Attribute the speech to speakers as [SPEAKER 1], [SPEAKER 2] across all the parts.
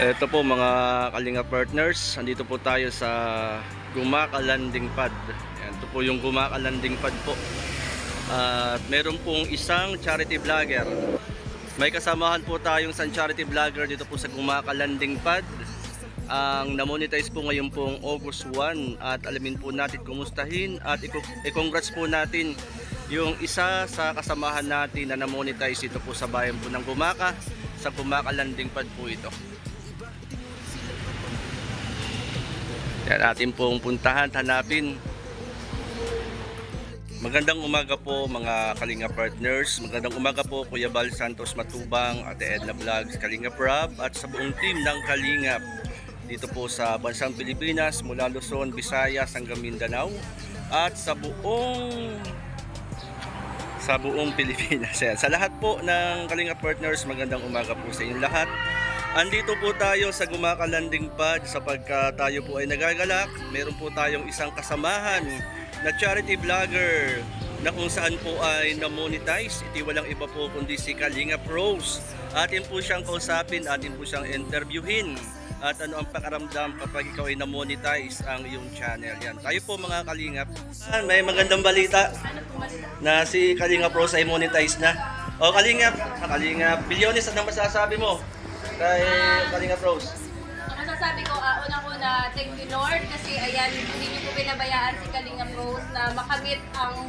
[SPEAKER 1] Ito po mga Kalinga partners, andito po tayo sa Gumaka Landing Pad. Yan, ito po yung Gumaka Landing Pad po. At meron pong isang charity vlogger. May kasamahan po tayong isang charity vlogger dito po sa Gumaka Landing Pad. Ang namonetize po ngayon pong August 1 at alamin po natin, kumustahin at i-congrats po natin yung isa sa kasamahan natin na namonetize ito po sa bayan po ng Gumaka, sa Gumaka Landing Pad po ito. Yan atin pong puntahan, hanapin. Magandang umaga po mga Kalinga partners. Magandang umaga po Kuya Bal Santos Matubang, Ate Edna Vlogs, Kalinga Prab at sa buong team ng Kalinga dito po sa bansang Pilipinas, mula Luzon, Visayas hanggang Mindanao at sa buong Pilipinas. Yan. Sa lahat po ng Kalinga partners, magandang umaga po sa inyong lahat. Andito po tayo sa Gumaka Landing Pad sapagkat tayo po ay nagagalak. Meron po tayong isang kasamahan na charity vlogger na kung saan po ay na-monetize. Iti walang iba po kundi si Kalinga Pros. Atin po siyang kausapin, atin po siyang interviewin. At ano ang pakaramdam kapag ikaw ay na-monetize ang iyong channel. Yan. Tayo po mga Kalingap. May magandang balita na si Kalinga Pros ay monetize na. O Kalingap, Bilyones, anong masasabi mo kay Kalinga Pros?
[SPEAKER 2] Ang masasabi ko, unang-una, thank you Lord kasi ayan, hindi niyo po pinabayaan si Kalinga Pros na makamit ang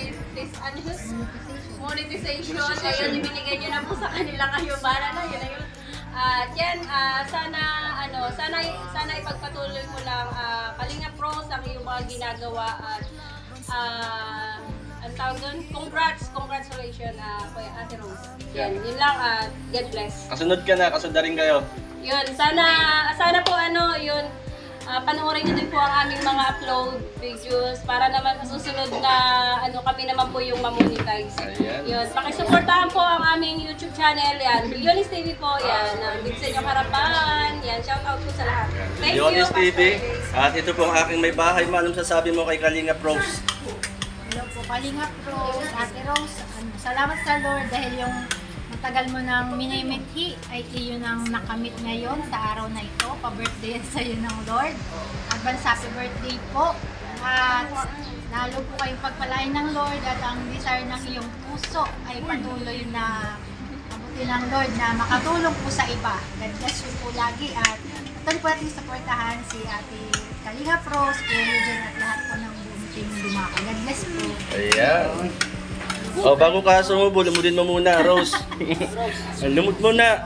[SPEAKER 2] monetization. Ayan, ibinigay niyo na po sa kanila ngayon. Para na, yun na yun. At yan, sana ipagpatuloy mo lang Kalinga Pros ang iyong mga ginagawa at ang tawag doon, congratulations Kuya Ate Rose. Yan, yun lang at God bless.
[SPEAKER 1] Kasunod ka na, kasunod rin kayo.
[SPEAKER 2] Yun, sana po yun, panoorin niyo din po ang aming mga upload videos para naman sa susunod na kami naman po yung mamonetize.
[SPEAKER 1] Ayan.
[SPEAKER 2] Yun, pakisuportahan po ang aming YouTube channel, yan, Bilyones TV po, yan, dito sa inyong harapan, yan, shout out po sa lahat. Thank you,
[SPEAKER 1] Bilyones TV.
[SPEAKER 2] Pastor.
[SPEAKER 1] At ito po ang aking may bahay. Anong sasabi mo kay Kalinga Pros?
[SPEAKER 3] Hello po, Kalinga Pros, Ate Rose. Salamat sa Lord dahil yung matagal mo nang minimithi ay iyon ang nakamit ngayon sa araw na ito. Pa-birthday sa iyo ng Lord. Advance happy birthday po. At lalo po kayong pagpalain ng Lord at ang desire ng iyong puso ay patuloy na abutin ng Lord na makatulong po sa iba. God bless you po lagi at patuloy po natin supportahan si Ate Kalinga Pros, Kuya Eugene at lahat po ng buong team Gumaka. God bless po.
[SPEAKER 1] Ayan. O, bago ka sumubo, lumudin mo muna, Rose. Lumod muna.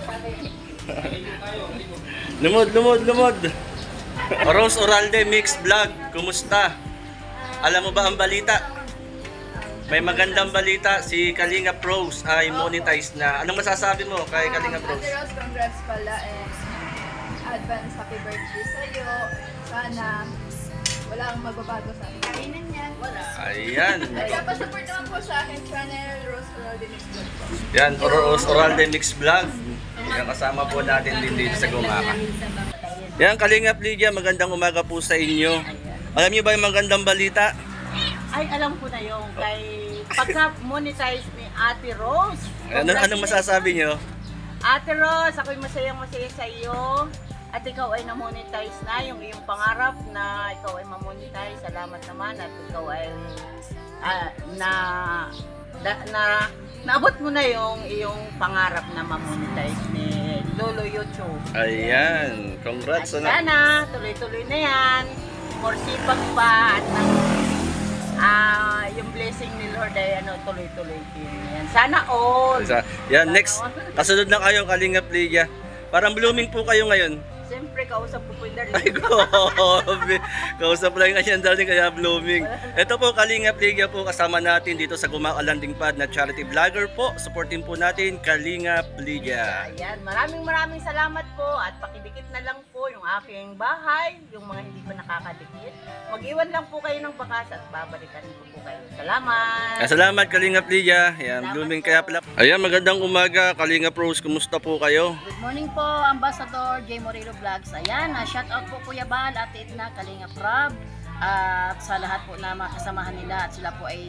[SPEAKER 1] Lumod. Rose Oralde Mix Vlog, kumusta? Alam mo ba ang balita? May magandang balita, si Kalinga Pros ay monetize na. Anong masasabi mo kay Kalinga Pros?
[SPEAKER 4] Ate Rose, congrats pala and advance happy birthday sa'yo. Sana wala kang magbabago sa akin. Kainan yan. Wala.
[SPEAKER 1] Ayan.
[SPEAKER 4] Kaya pa-support naman po sa akin channel, Rose Oralde Mix Vlog po.
[SPEAKER 1] Yan, Rose Oralde Mix Vlog. Yan, kasama po natin din dito sa Gumaka. Yan, Kalinga Lydia, magandang umaga po sa inyo. Alam niyo ba yung magandang balita?
[SPEAKER 5] Ay, alam ko na yung kay pagka-monetize ni Ate Rose.
[SPEAKER 1] Anong masasabi niyo?
[SPEAKER 5] Ate Rose, ako'y masayang-masaya sa iyo. At ikaw ay na-monetize na yung iyong pangarap na ikaw ay ma-monetize. Salamat naman at ikaw ay naabot mo na yung iyong pangarap na ma-monetize ni Lolo YouTube.
[SPEAKER 1] Ayan, congrats.
[SPEAKER 5] At sana, tuloy-tuloy na yan. More sipag pa at yung blessing ni Lord ay tuloy-tuloy din yan. Sana all.
[SPEAKER 1] Yan, next. Kasunod na kayo, Kalinga Lydia. Parang blooming po kayo ngayon.
[SPEAKER 5] Siyempre, kausap ko po yung
[SPEAKER 1] Ay, grabe. Kausap lang ganyan darling, kaya blooming. Ito po, Kalinga Lydia po, kasama natin dito sa Gumaka Landing Pad na charity vlogger po. Supportin po natin, Kalinga Lydia.
[SPEAKER 5] Ayan, maraming salamat po at pakidikit na lang po yung aking bahay, yung mga hindi pa nakakadikit. Mag-iwan lang po kayo ng bakas at babalikan ko po kayo. Salamat!
[SPEAKER 1] Salamat, Kalinga Lydia. Ayan, blooming kaya pala. Ayan, magandang umaga, Kalinga Pros. Kumusta po kayo?
[SPEAKER 6] Good morning po, Ambassador J. Morillo Vlogs. Ayan, shout out po Kuya Bal, Ate Edna, Kalinga Prab, at sa lahat po na mga kasamahan nila, at sila po ay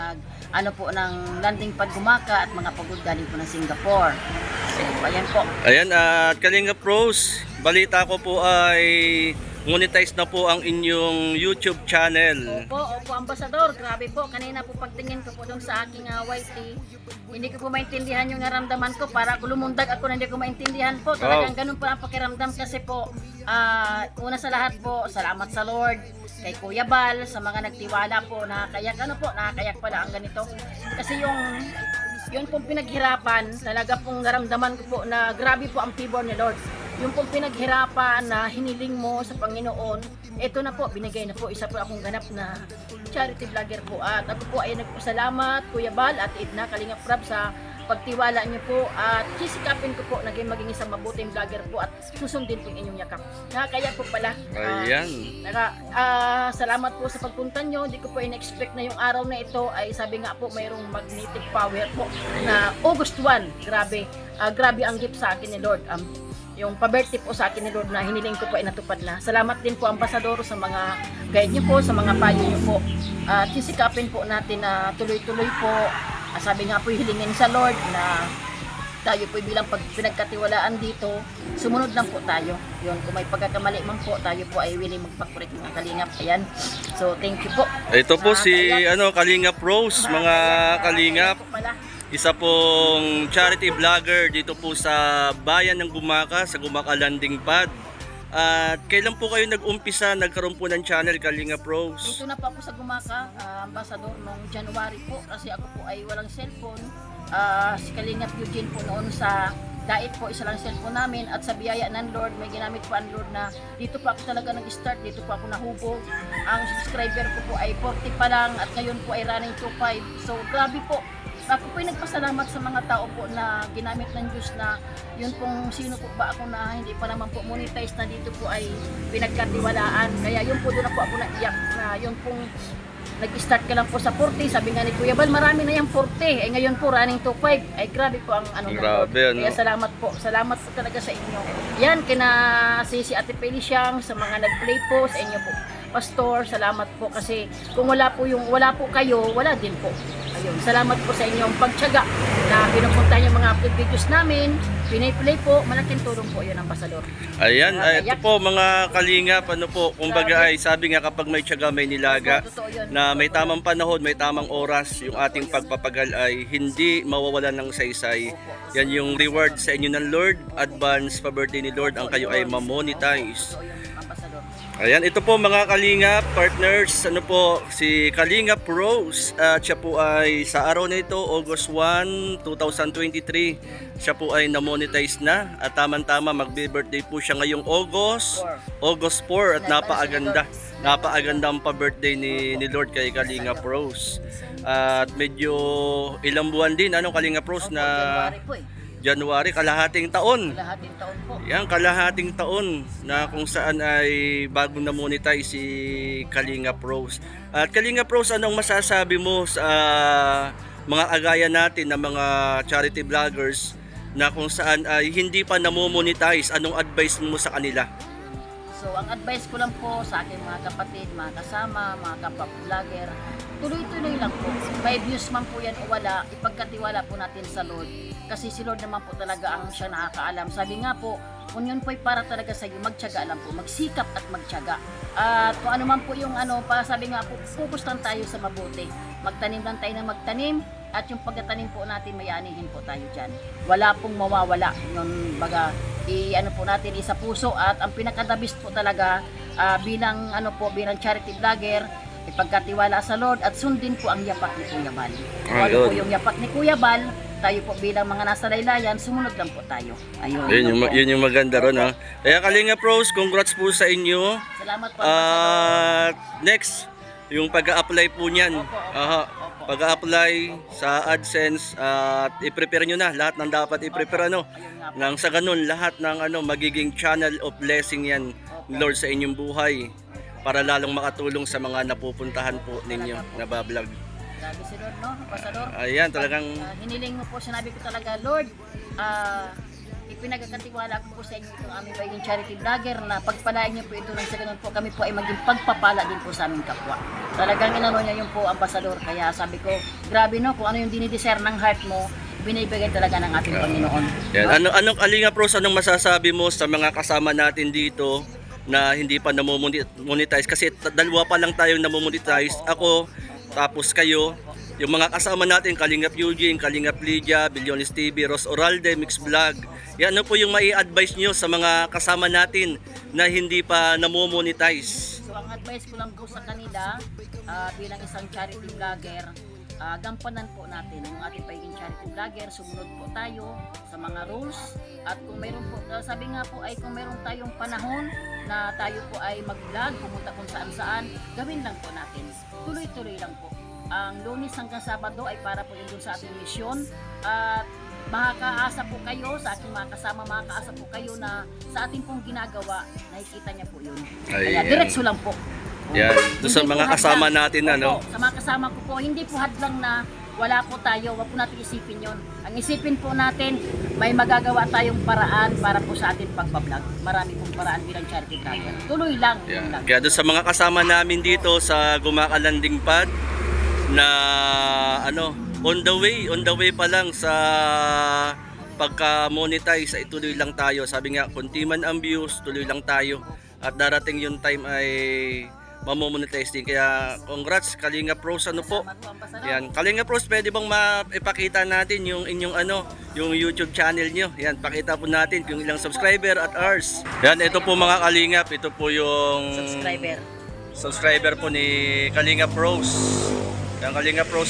[SPEAKER 6] ng landing pad Gumaka at mga pagod galing po ng Singapore. So ayan po.
[SPEAKER 1] Ayan, at Kalingap Rose, balita ko po ay monetize na po ang inyong YouTube channel.
[SPEAKER 6] Opo, Ambasador. Grabe po. Kanina po pagtingin ko po doon sa aking YT, hindi ko po maintindihan yung naramdaman ko. Para ako lumundag ako na hindi ko maintindihan po. Talagang ganun po ang pakiramdam kasi po, una sa lahat po, salamat sa Lord, kay Kuya Bal, sa mga nagtiwala po na kayak nakakayak pala ang ganito. Kasi yun pong pinaghirapan, talaga pong naramdaman ko po na grabe po ang favor ni Lord. Yung pong pinaghirapan na hiniling mo sa Panginoon, ito na po, binigay na po. Isa po akong ganap na charity vlogger po. At ako po ay nagpasalamat, Kuya Bal at Edna Kalingap Rab, sa pagtiwala niyo po. At sisikapin ko po maging isang mabuting vlogger po at susundin po inyong yakap. Kaya po pala.
[SPEAKER 1] Ayan.
[SPEAKER 6] Salamat po sa pagpunta nyo. Hindi ko po in-expect na yung araw na ito ay sabi nga po mayroong magnetic power po na August 1. Grabe ang gift sa akin ni Lord. Yung pa-birthday po sa akin ni Lord na hiniling ko po ay natupad na. Salamat din po, Ambasador, sa mga guide niyo po, sa mga payo niyo po. At sisikapin po natin na tuloy-tuloy po. Sabi nga po, hilingin sa Lord na tayo po bilang pinagkatiwalaan dito, sumunod lang po tayo. Yun, kung may pagkakamali man po, tayo po ay willing magpakurik mga Kalingap. Ayan. So, thank you po.
[SPEAKER 1] Ito po si Kalingap Rose, mga Kalingap. Isa pong charity vlogger dito po sa bayan ng Gumaka, sa Gumaka Landing Pad. At kailan po kayo nag-umpisa, nagkaroon po ng channel, Kalingap Rose?
[SPEAKER 6] Dito na po ako sa Gumaka, Ambasador, noong January po, kasi ako po ay walang cellphone. Si Kalingap Eugene po noon sa dait po, isa lang cellphone namin, at sa biyaya ng Lord, may ginamit po ang Lord na dito po ako talaga nag-start, dito po ako nahubog. Ang subscriber ko po ay 40 pa lang at ngayon po ay running to 5. So grabe po. Ako po ay nagpasalamat sa mga tao po na ginamit ng Diyos na yun pong sino po ba ako na hindi pa naman po monetize na dito po ay pinagkatiwalaan. Kaya yun po doon na po ako naiyak na yun pong nag-start ka lang po sa 40. Sabi nga ni Kuya Bal, marami na yung 40. Ngayon po running to 5. Ay grabe po ang
[SPEAKER 1] grabe,
[SPEAKER 6] Kaya salamat po. Salamat po talaga sa inyo. Yan, kina si Ate Feliciang, sa mga nag-play po, sa inyo po. Pastor, salamat po kasi kung wala po kayo, wala din po. Ayun, salamat po sa inyong pagtiyaga na pinupunta yung mga upload videos namin, piniplay po, malaking tulong po yun, Ambasador.
[SPEAKER 1] Ayan, ito po mga Kalingap, kumbaga ay sabi nga kapag may tiyaga may nilaga, na may tamang panahon, may tamang oras, yung ating pagpapagal ay hindi mawawalan ng saysay. Yan yung reward sa inyo ng Lord, advance pa birthday ni Lord, ang kayo ay mamonetize. Ayan, ito po mga Kalingap partners, si Kalingap Rose, at siya po ay sa araw na ito, August 1, 2023, siya po ay na-monetize na at tamang-tama magbe-birthday po siya ngayong August 4 at napakaganda ang pa-birthday ni Lord kay Kalingap Rose. At medyo ilang buwan din, Kalingap Rose, na January, kalahating taon.
[SPEAKER 6] Kalahating taon po.
[SPEAKER 1] Yan, kalahating taon na kung saan ay bago na monetize si Kalingap Rose. At Kalingap Rose, anong masasabi mo sa mga agaya natin na mga charity vloggers na kung saan ay hindi pa namomonetize? Anong advice mo sa kanila?
[SPEAKER 6] So, ang advice ko lang po sa aking mga kapatid, mga kasama, mga kapwa-vlogger, tuloy-tuloy lang po. May views man po yan o wala, ipagkatiwala po natin sa Lord. Kasi si Lord naman po talaga ang siya nakakaalam. Sabi nga po, kung yun po ay para talaga sa iyo, magtiyaga lang po, magsikap at magtiyaga. At kung ano man po yung sabi nga po, focus lang tayo sa mabuti. Magtanim lang tayo ng magtanim, at yung pagkatanim po natin, may anihin po tayo dyan. Wala pong mawawala. Yung po natin isa puso, at ang pinakadabis po talaga bilang charity vlogger, ipagkatiwala sa Lord at sundin po ang yapak ni Kuya Bal. Kung ano po yung yapak ni Kuya Bal, tayo po bilang mga nasa laylayan, sumunod lang po tayo. Ayun.
[SPEAKER 1] Yun yung maganda ron, ha. Kaya Kalingap Rose, congrats po sa inyo.
[SPEAKER 6] Salamat po.
[SPEAKER 1] Next, yung pag-a-apply po niyan. Pag-a-apply sa AdSense, at i-prepare nyo na lahat ng dapat i-prepare, nang sa ganun lahat ng magiging channel of blessing yan, Lord, sa inyong buhay, para lalong makatulong sa mga napupuntahan po ninyo na bablog.
[SPEAKER 6] Grabe si Lord, no? Pasador.
[SPEAKER 1] Ayan, talagang
[SPEAKER 6] hiniling mo po, sinabi ko talaga, Lord, ipinagkakatiwala ko po sa inyo itong aming pagiging charity vlogger na pagpalain niyo po ito nang sa ganun po kami po ay maging pagpapala din po sa aming kapwa. Talagang inano niya yung po ambasador, kaya sabi ko, grabe no, kung ano yung dinidesire ng heart mo, binibigay talaga ng ating Panginoon.
[SPEAKER 1] Yan. Anong Kalinga Pros, anong masasabi mo sa mga kasama natin dito na hindi pa namomonetize? Kasi dalawa pa lang tayong namomonetize. Ako, tapos kayo. Yung mga kasama natin, Kalingap Eugene, Kalingap Lydia, Bilyones TV, Ros Oralde, Mix Vlog. Yan, ano po yung mai-advise nyo sa mga kasama natin na hindi pa namomonetize?
[SPEAKER 6] So ang advice ko lang po sa kanila bilang isang charity vlogger, gampanan po natin yung ating pagiging charity vlogger, sumunod po tayo sa mga rules, at kung mayroon po, sabi nga po ay kung mayroon tayong panahon na tayo po ay mag-vlog, pumunta kung saan-saan, gawin lang po natin. Tuloy-tuloy lang po. Ang Lunes hanggang Sabado ay para po yun dun sa ating misyon, at makakaasa po kayo sa aking mga kasama, makakaasa po kayo na sa ating pong ginagawa, nakikita niya po yun. Kaya
[SPEAKER 1] Ayan.
[SPEAKER 6] diretso lang po.
[SPEAKER 1] Yan, doon sa
[SPEAKER 6] Hindi
[SPEAKER 1] mga
[SPEAKER 6] po
[SPEAKER 1] kasama
[SPEAKER 6] hadlang.
[SPEAKER 1] natin, ano?
[SPEAKER 6] Opo, sa mga kasama ko po, hindi po hadlang na wala po tayo, wag po natin isipin yon. Ang isipin po natin, may magagawa tayong paraan para po sa ating pagbablog. Marami pong paraan bilang charity vlogger. Tuloy lang. tuloy
[SPEAKER 1] Yan.
[SPEAKER 6] lang.
[SPEAKER 1] Kaya doon sa mga kasama namin dito sa Gumakalanding Pad na ano, on the way pa lang sa pagka-monetize ay tuloy lang tayo. Sabi nga, kunti man ang views, tuloy lang tayo. At darating yung time ay mamomonetize din. Kaya congrats Kalinga Pros, ano po.
[SPEAKER 6] Salamat po, Ambassador.
[SPEAKER 1] Yan, Kalinga Pros, pwede bang maipakita natin yung inyong ano, yung YouTube channel nyo? Yan, pakita po natin kung ilang subscriber at hours. Yan, ito po mga Kalingap, ito po yung subscriber po ni Kalinga Pros. Yung Kalinga Pros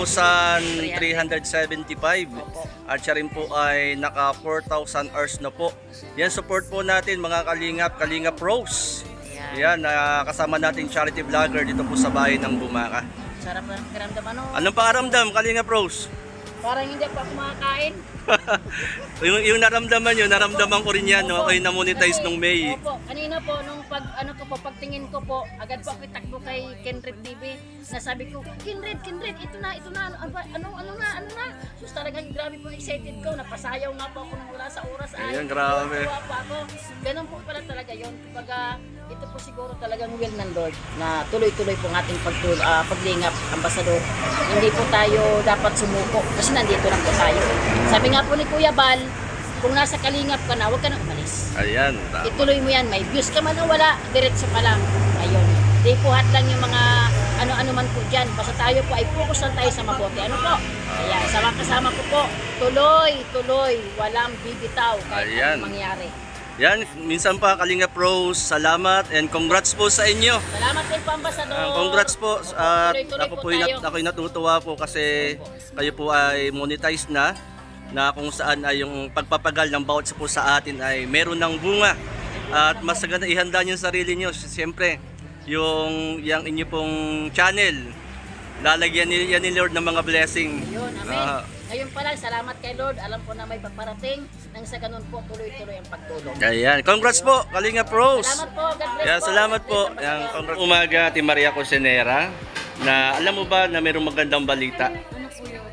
[SPEAKER 1] 2,375. At siya rin po ay naka 4,000 hours na po. Yan, support po natin mga Kalingap, Kalinga Pros. Yan, kasama natin charity vlogger dito po sa bahay ng Bumaka.
[SPEAKER 6] Sarap na pakiramdam, ano?
[SPEAKER 1] Anong pakiramdam, Kalinga Pros?
[SPEAKER 6] Parang hindi pa ako makakain.
[SPEAKER 1] yung naramdaman ko rin yan, no? Ako'y na-monetize nung May.
[SPEAKER 6] Opo, kanina po, nung pagtingin ko po, agad po ako itakbo kay Kenred TV, nasabi ko, Kenred, ito na, ano na. So talagang grabe po excited ko, napasayaw nga po ako nung wala sa oras.
[SPEAKER 1] Ayan, grabe.
[SPEAKER 6] Tuwa po ako. Ganun po pala talaga yun. Kumbaga, ito po siguro talagang will ng Lord na tuloy-tuloy po ang ating paglingap, Ambasador. Hindi po tayo dapat sumuko kasi nandito lang po tayo. Sabi nga po ni Kuya Bal, kung nasa kalingap ka na, huwag ka nang umalis.
[SPEAKER 1] Ayan.
[SPEAKER 6] Ituloy mo yan, may views ka man o wala, diretso pa lang. Ayun. Di po lang yung mga ano-ano man po dyan. Basta tayo po ay focus lang tayo sa mabuti. Ano po? Kaya sa mga kasama ko po, tuloy, walang bibitaw kahit
[SPEAKER 1] Ayan.
[SPEAKER 6] anong mangyari.
[SPEAKER 1] Yan, minsan pa Kalinga Pros, salamat and congrats po sa inyo.
[SPEAKER 6] Salamat din po, Ambasador.
[SPEAKER 1] Congrats po. At
[SPEAKER 6] Tuloy-tuloy
[SPEAKER 1] ako
[SPEAKER 6] po
[SPEAKER 1] po
[SPEAKER 6] tayo.
[SPEAKER 1] ako'y natutuwa po kasi kayo po ay monetize na kung saan ay yung pagpapagal ng bawat po sa atin ay meron ng bunga. At mas maganda ihanda niyo yung sarili niyo. Siyempre, yung inyo pong channel, lalagyan niya ni Lord ng mga blessing.
[SPEAKER 6] Yun, amen. Ngayon pala, salamat kay Lord. Alam ko na may paparating. Nang sa ganun po, tuloy-tuloy ang pagtulong.
[SPEAKER 1] Ayan, congrats po, Kalinga Pros.
[SPEAKER 6] Salamat po, God bless
[SPEAKER 1] Yeah,
[SPEAKER 6] po.
[SPEAKER 1] salamat po.
[SPEAKER 6] God bless,
[SPEAKER 1] Yang
[SPEAKER 6] Ambassador.
[SPEAKER 1] umaga, Ate Maria Cosenera, na alam mo ba na mayroong magandang balita?
[SPEAKER 2] Ano po yun?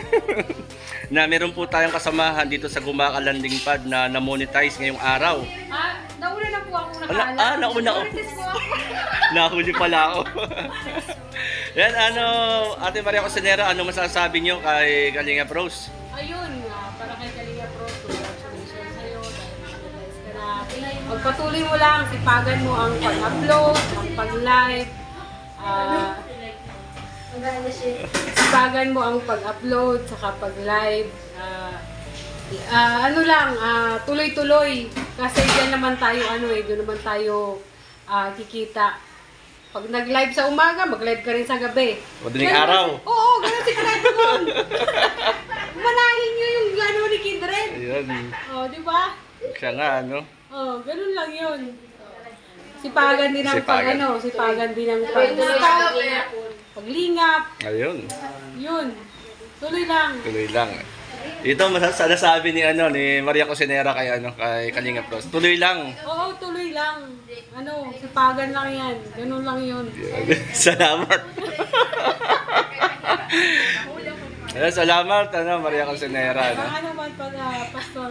[SPEAKER 1] Na meron po tayong kasamahan dito sa Gumakalanding Pad na na-monetize ngayong araw.
[SPEAKER 2] Nauna na po ako
[SPEAKER 1] Nauna ako.
[SPEAKER 2] Marites po ako.
[SPEAKER 1] Nahuli pala ako. Yan, Ate Maria Cosenera, ano masasabi nyo kay Kalinga Pros?
[SPEAKER 2] Ayun, para kay Kalinga Pro, congratulations sa'yo dahil monetize ka na. Magpatuloy mo lang, sipagan mo ang pag-upload, ang pag-live. Sipagan mo ang pag-upload, saka pag-live. Tuloy-tuloy. Kasi dyan naman tayo, doon naman tayo kikita. Pag nag-live sa umaga, mag-live ka rin sa gabi.
[SPEAKER 1] Madaling araw.
[SPEAKER 2] Oo, ganun si Kindred doon. Manahin nyo yung gano'n ni Kindred.
[SPEAKER 1] Ayan.
[SPEAKER 2] Di ba?
[SPEAKER 1] Siya nga,
[SPEAKER 2] Ganun lang yun. Sipagan din ang
[SPEAKER 1] Sipagan.
[SPEAKER 2] sipagan din ang paglingap.
[SPEAKER 1] Ayun.
[SPEAKER 2] Yun. Tuloy lang.
[SPEAKER 1] Tuloy lang. Ito masasabi ni Maria Cosenera kay Kalinga Pros. Tuloy lang.
[SPEAKER 2] Oo, tuloy lang. Sipagan lang yan. Ganun lang yun.
[SPEAKER 1] Salamat. Salamat Maria Cosenera.
[SPEAKER 2] Baka naman
[SPEAKER 3] Pastor.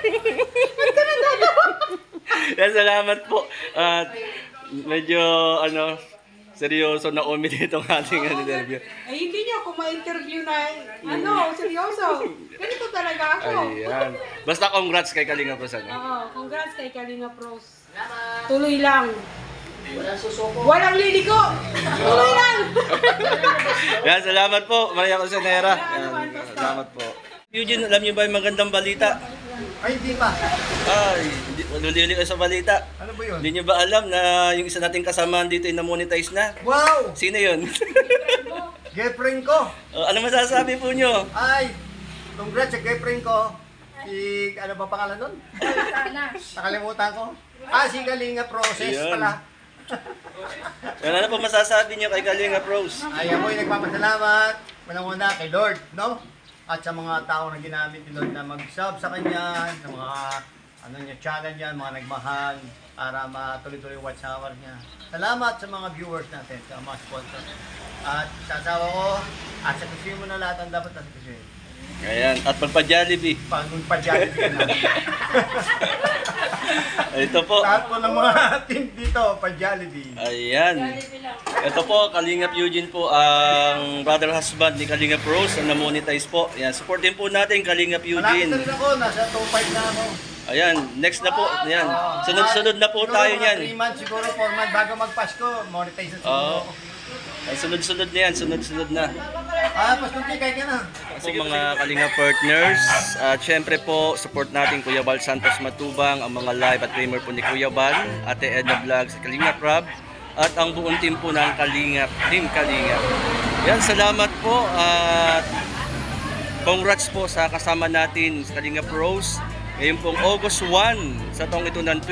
[SPEAKER 1] Yan, salamat po. At medyo seryoso na umili itong ating interview.
[SPEAKER 7] Ay, hindi niyo ako ma-interview na, seryoso. Ganito talaga ako.
[SPEAKER 1] Ayan. Basta congrats kay Kalinga Pros.
[SPEAKER 7] Oo, congrats kay Kalinga Pros. Tuloy lang.
[SPEAKER 6] Walang susuko.
[SPEAKER 7] Walang liliko. Tuloy lang.
[SPEAKER 1] Yan, salamat po, Maria Cosenera. Yan, salamat po. Eugene, alam niyo ba yung magandang balita?
[SPEAKER 8] Ay, hindi pa.
[SPEAKER 1] Ay, malulili ko sa balita.
[SPEAKER 8] Ano ba yun?
[SPEAKER 1] Hindi niyo ba alam na yung isa nating kasamahan dito ay na-monetize na?
[SPEAKER 8] Wow!
[SPEAKER 1] Sino yun?
[SPEAKER 8] Girlfriend ko!
[SPEAKER 1] Ano masasabi po niyo?
[SPEAKER 8] Ay, congrats sa girlfriend ko. Si, ano ba pangalan nun? Nakalimutan ko. Si Kalinga Process
[SPEAKER 1] Ayun.
[SPEAKER 8] pala.
[SPEAKER 1] Ano po masasabi niyo kay Kalinga Pros?
[SPEAKER 8] Ay, ako yung nagpapasalamat. Unang-una kay Lord, no? At sa mga tao na ginamit ni Lord na mag-sub sa kanya, sa mga channel niya, mga nagmahal, para matuloy-tuloy yung watch hour niya. Salamat sa mga viewers natin, sa mga sponsors. At sa asawa ko, at sa kusin mo na lahat ang dapat na kusin.
[SPEAKER 1] Ayan, at magpa-Jollibee.
[SPEAKER 8] Pag magpa-jollibee ka na.
[SPEAKER 1] Ito po.
[SPEAKER 8] Lahat po ng mga team dito, pa-Jollibee.
[SPEAKER 1] Ayan. Ito po, Kalingap Eugene po, ang brother husband ni Kalingap Rose, ang na-monetize po. Ayan, supportin po natin Kalingap
[SPEAKER 8] Malapit na
[SPEAKER 1] Eugene.
[SPEAKER 8] rin ako, nasa 2.5 na ako.
[SPEAKER 1] Ayan, next na po. Ayan, sunod-sunod na po tayo niyan.
[SPEAKER 8] 3 months siguro, 4 months bago mag-Pasko, monetize na siguro
[SPEAKER 1] Oo.
[SPEAKER 8] ako.
[SPEAKER 1] Ay, sunod-sunod na yan, sunod-sunod na.
[SPEAKER 8] Pasko kay ka na.
[SPEAKER 1] So mga Kalinga partners, at syempre po, support natin Kuya Bal Santos Matubang, ang mga live at gamer po ni Kuya Bal, Ate Edna Vlogs, Kalinga Prab, at ang buong team po ng Team Kalinga. Yan, salamat po at congrats po sa kasama natin sa Kalinga Pros. Ngayon pong August 1 sa taong ito ng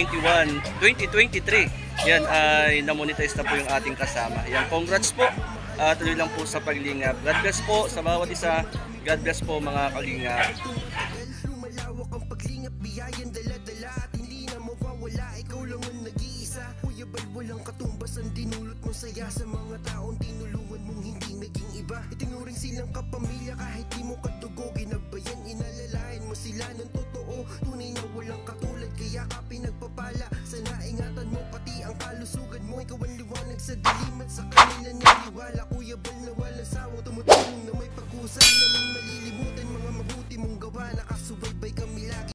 [SPEAKER 1] 2023. Yan ay namonetize na po yung ating kasama. Yan, congrats po. Tuloy lang po sa paglingap. God bless po sa bawat isa. God bless po mga kalingap.
[SPEAKER 9] Lumalawak ang paglingap, biyayan dala-dala at hindi na mawawala, ikaw lang ang nag-iisa. Kuya Bal, walang katumbas ang dinulot mong saya sa mga taong tinulungan mong hindi naging iba. Itinuring silang kapamilya kahit di mo katugo, ginabayan, inalalayan mo sila ng totoo. Tunay na walang katulad, kaya ka pinagpapala. Sana ingatan mo pati ang kalusugan mo, ikaw ang liwanag sa dilim at sa kanila naniwala. Kuya Bal na walang sawang tumutulong na may pag-usay na may malilimutan mga mabuti mong gawa, nakasubaybay kami lagi.